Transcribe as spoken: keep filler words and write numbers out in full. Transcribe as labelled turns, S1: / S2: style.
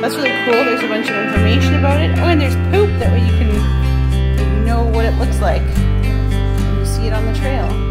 S1: That's really cool. There's a bunch of information about it. Oh, and there's poop. That way you can you know what it looks like. You see it on the trail.